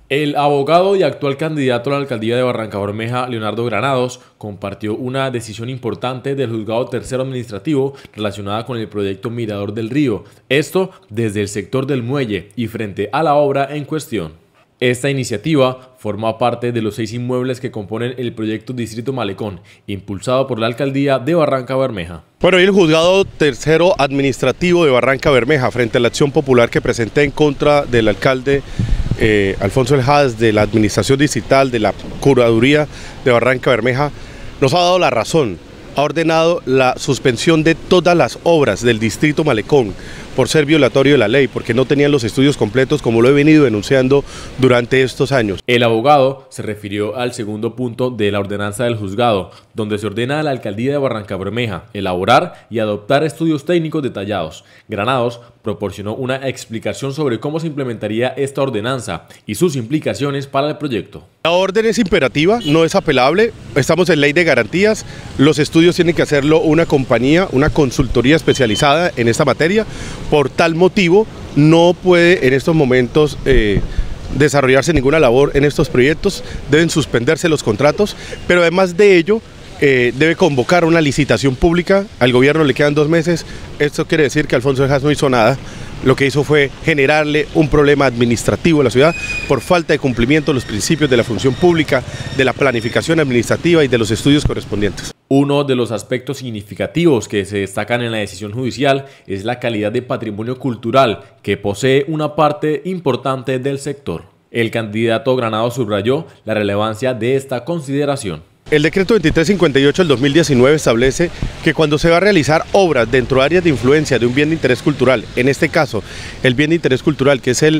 El abogado y actual candidato a la alcaldía de Barrancabermeja, Leonardo Granados, compartió una decisión importante del Juzgado Tercero Administrativo relacionada con el proyecto Mirador del Río, esto desde el sector del muelle y frente a la obra en cuestión. Esta iniciativa forma parte de los 6 inmuebles que componen el proyecto Distrito Malecón, impulsado por la alcaldía de Barrancabermeja. Bueno, hoy el Juzgado Tercero Administrativo de Barrancabermeja, frente a la acción popular que presenté en contra del alcalde Alfonso El Haas, de la Administración Distrital, de la Curaduría de Barrancabermeja, nos ha dado la razón. Ha ordenado la suspensión de todas las obras del Distrito Malecón por ser violatorio de la ley, porque no tenían los estudios completos, como lo he venido denunciando durante estos años. El abogado se refirió al segundo punto de la ordenanza del juzgado, donde se ordena a la alcaldía de Barrancabermeja elaborar y adoptar estudios técnicos detallados. Granados proporcionó una explicación sobre cómo se implementaría esta ordenanza y sus implicaciones para el proyecto. La orden es imperativa, no es apelable, estamos en ley de garantías, los estudios tienen que hacerlo una compañía, una consultoría especializada en esta materia. Por tal motivo, no puede en estos momentos desarrollarse ninguna labor en estos proyectos, deben suspenderse los contratos, pero además de ello, debe convocar una licitación pública, al gobierno le quedan 2 meses, esto quiere decir que Alfonso El Haas no hizo nada, lo que hizo fue generarle un problema administrativo a la ciudad por falta de cumplimiento de los principios de la función pública, de la planificación administrativa y de los estudios correspondientes. Uno de los aspectos significativos que se destacan en la decisión judicial es la calidad de patrimonio cultural que posee una parte importante del sector. El candidato Granados subrayó la relevancia de esta consideración. El decreto 2358 del 2019 establece que cuando se va a realizar obras dentro de áreas de influencia de un bien de interés cultural, en este caso el bien de interés cultural que es el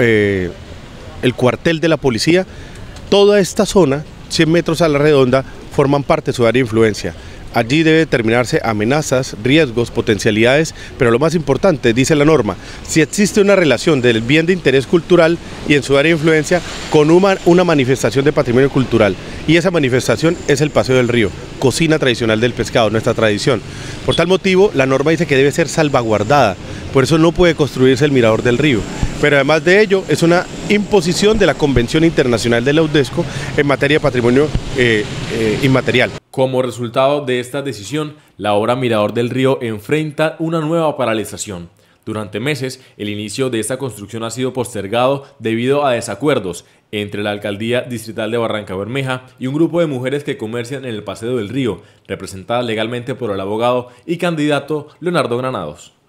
cuartel de la policía, toda esta zona, 100 metros a la redonda, forman parte de su área de influencia. Allí debe determinarse amenazas, riesgos, potencialidades, pero lo más importante, dice la norma, si existe una relación del bien de interés cultural y en su área de influencia con una manifestación de patrimonio cultural. Y esa manifestación es el Paseo del Río, cocina tradicional del pescado, nuestra tradición. Por tal motivo, la norma dice que debe ser salvaguardada, por eso no puede construirse el Mirador del Río. Pero además de ello, es una imposición de la Convención Internacional de la UNESCO en materia de patrimonio inmaterial. Como resultado de esta decisión, la obra Mirador del Río enfrenta una nueva paralización. Durante meses, el inicio de esta construcción ha sido postergado debido a desacuerdos entre la Alcaldía Distrital de Barrancabermeja y un grupo de mujeres que comercian en el Paseo del Río, representadas legalmente por el abogado y candidato Leonardo Granados.